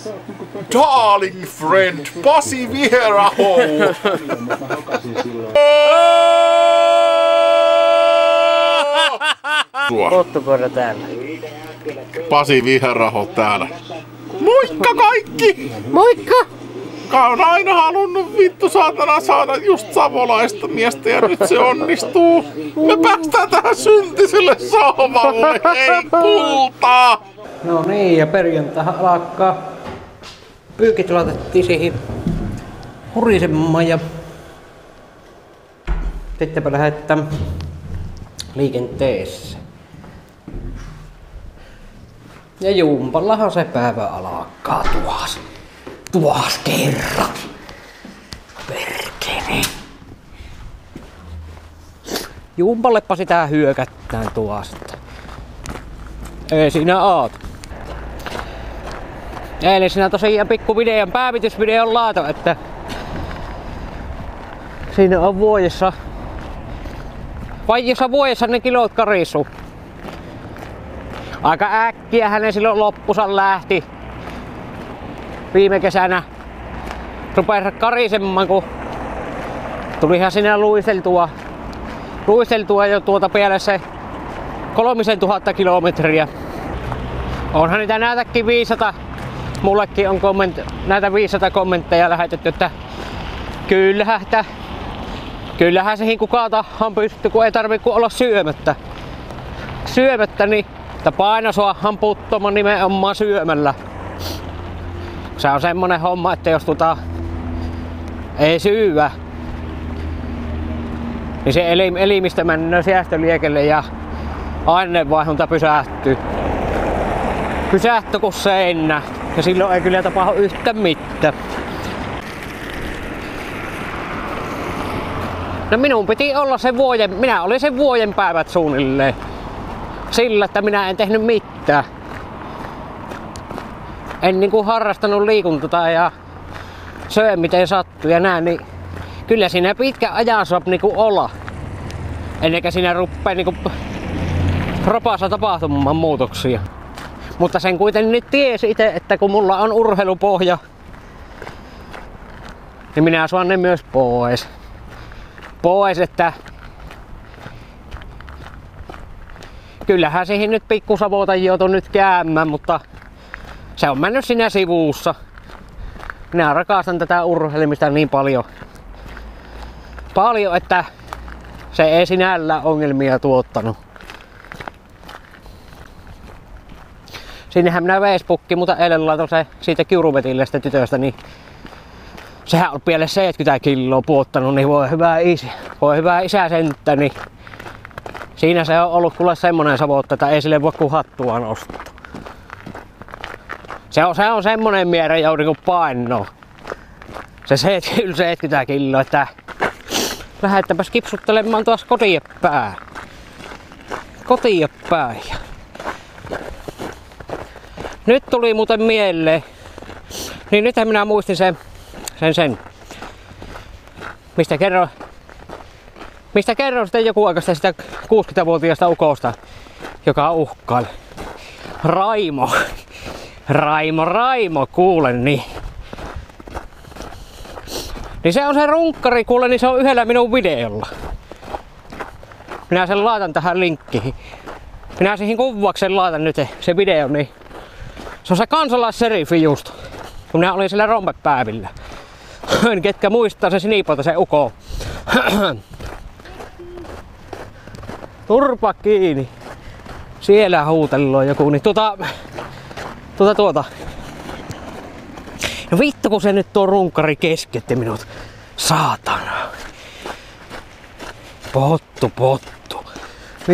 Darling friend, Pasi Viheraho! Pottukoira täällä. Pasi Viheraho täällä. Moikka kaikki! Moikka! On aina halunnut vittu saatana saada just savolaista miestä ja nyt se onnistuu. Me päästään tähän syntiselle sohvalle, ei kultaa! No niin, ja perjantaina alkaa. Pyykit laitettiin siihen hurisemaan ja sittenpä lähdetään liikenteessä. Ja jumpallahan se päivä alkaa tuas kerran. Perkele. Jumpallepa sitä hyökättään tuosta. Ei siinä oot. Eilen siinä tosiaan pikku videon, päivitysvideon laito, että siinä on vuodessa ne kilot karisu. Aika äkkiä hänen silloin loppusan lähti. Viime kesänä rupesi karisemaan, kun tulihan siinä luisteltua jo päälle se 3000 kilometriä. Onhan niitä näitäkin 500. Mullekin on näitä 500 kommentteja lähetetty, että kyllähän se kukaan tahan pystyy, kun ei tarvitse olla syömättä. Syömättä, niin painosuahan puuttumaan nimenomaan syömällä. Se on semmonen homma, että jos ei syyä, niin se elimistö menee säästöliekelle ja aineenvaihdunta pysähtyy. Pysähtyy kun seinä. Ja silloin ei kyllä tapahdu yhtä mitään. No minun piti olla minä olin sen vuoden päivät suunnilleen. Sillä, että minä en tehnyt mitään. En harrastanut liikuntaa ja söin miten sattui ja näin, niin kyllä siinä pitkä ajan saa olla. Ennekä siinä ruppee ropaassa tapahtumaan muutoksia. Mutta sen kuitenkin nyt tiesi itse, että kun mulla on urheilupohja, niin minä saan ne myös pois, että kyllähän siihen nyt pikkusavota joutuu nyt käymään, mutta se on mennyt siinä sivussa. Minä rakastan tätä urheilemista niin paljon, että se ei sinällään ongelmia tuottanut. Sinnehän minä Facebookiin, mutta eilen laitoin se siitä Kiuruvetillestä tytöstä, niin sehän on pielle 70 kiloa puottanut, niin voi hyvä isä senttä, niin siinä se on ollut kuule semmonen savotta, että ei sille voi kuin hattua nostaa. Se on semmonen mierä joudun kuin painoa. Se 70 kiloa, että lähdetäänpäs kipsuttelemaan taas kotiin päin. Nyt tuli muuten mieleen, niin nythän minä muistin sen, mistä kerroin sitten joku aika sitä 60-vuotiaasta ukosta, joka uhkaili. Raimo, kuule niin. Niin se on se runkkari, kuule, niin se on yhdellä minun videolla. Minä sen laitan tähän linkkiin. Minä siihen kuvauksen laitan nyt se video, niin se on se kansalaisserifi just, kun minä olin siellä rompepäivillä. Ketkä muistaa se sinipota, se uko. Turpa kiinni. Siellä huutellaan joku, niin No vittu kun se nyt tuo runkkari keskeytti minut. Saatana. Pottu. Niin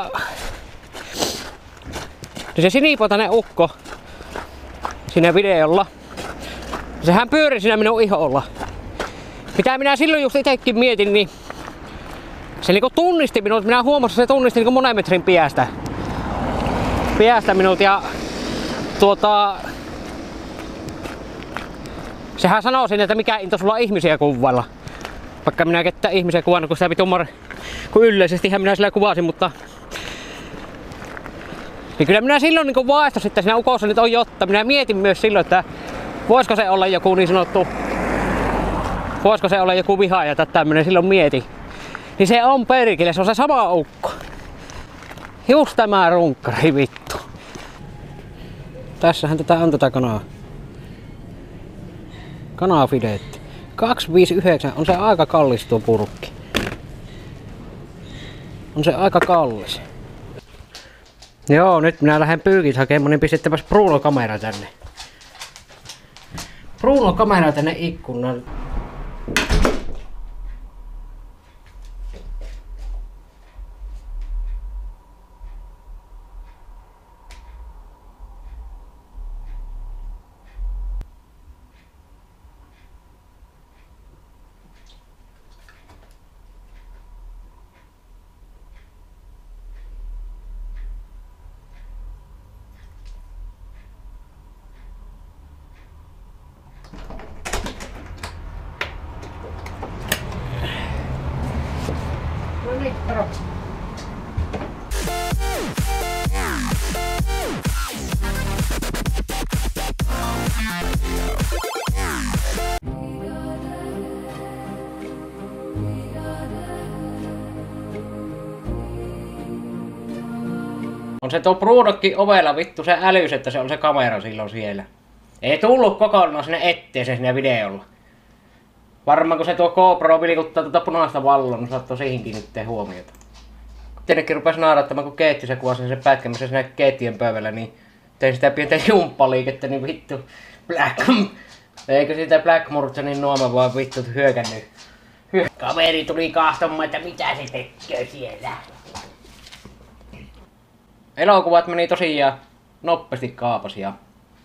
niin se sinipotainen ukko siinä videolla, sehän pyöri siinä minun iholla. Mitä minä silloin just itekin mietin, niin se tunnisti minut. Minä huomasin, että se tunnisti monen metrin päästä minut ja sehän sanoo sinne, että mikä into sulla ihmisiä kuvailla. Vaikka minä ketään ihmisiä kuvannut, kun sitä kun yleisestihän minä sillä kuvasin, mutta niin kyllä minä silloin vaistosin, että siinä ukossa nyt on jotta. Minä mietin myös silloin, että Voisiko se olla joku niin sanottu... Voisiko se olla joku vihaaja tai tämmönen, silloin mieti. Niin se on perkele, se on se sama ukko. Just tämä runkkari vittu. Tässähän tätä on tätä kanaa. Kanafileetti. 2,59 on se aika kallis tuo purkki. On se aika kallis. Joo, nyt minä lähden pyykit hakemaan, niin pistettäpäs Bruno-kamera tänne. Bruno-kamera tänne ikkunan. No niin, taro. On se tuo Brunokin ovella vittu se älys, että se on se kamera silloin siellä. Ei tullut kokonaan sinne etteeseen sinne videolla. Varmaan kun se tuo GoPro vilkuttaa tuota punaista valloa, niin saattoi siihen kiinnittää huomiota. Tietenkin rupesi naurattamaan, kun Keetti se kuvasi sen pätkämisen siinä keettien pöydällä, niin tein sitä pientä jumppaliikettä, niin vittu Eikö siitä Black Murtsonin nuoma vaan vittu hyökännyt. Kaveri tuli kahtomaan, että mitä se tekee siellä. Elokuvat meni tosiaan nopeasti kaapas ja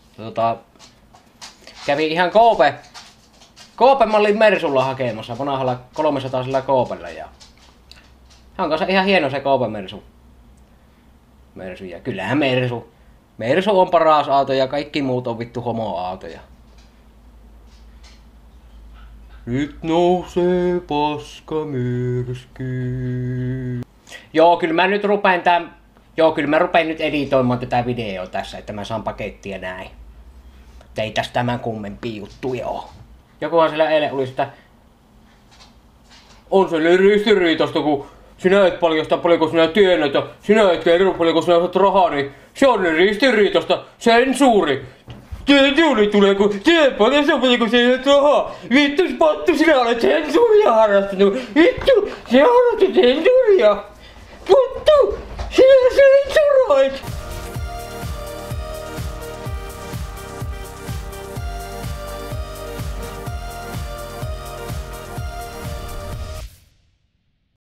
kävi ihan Koope-mallin Mersulla hakemassa, vanhalla 300 Koopella ja on kanssa ihan hieno se Koope-Mersu. Ja kyllähän Mersu on paras auto ja kaikki muut on vittu homoautoja. Nyt nousee paskamyrsky. Joo, kyllä mä rupean nyt editoimaan tätä videoa tässä, että mä saan pakettia näin. Ei tästä tämän kummempia juttuja oo. Jokuhan siellä eilen oli sitä... On se ristiriitasta, kun sinä et paljasta paljonko sinä tiedät ja sinä et kerro paljonko sinä saat rahaa, niin se on niin ristiriitasta. Sensuuri. Sensuuri tulee, kun sinä paljasta paljonko sinä saat rahaa. Vittu Spattu, sinä olet sensuuria harrastanut. Vittu, sinä harrastat sensuuria. Vittu, sinä sensuroit.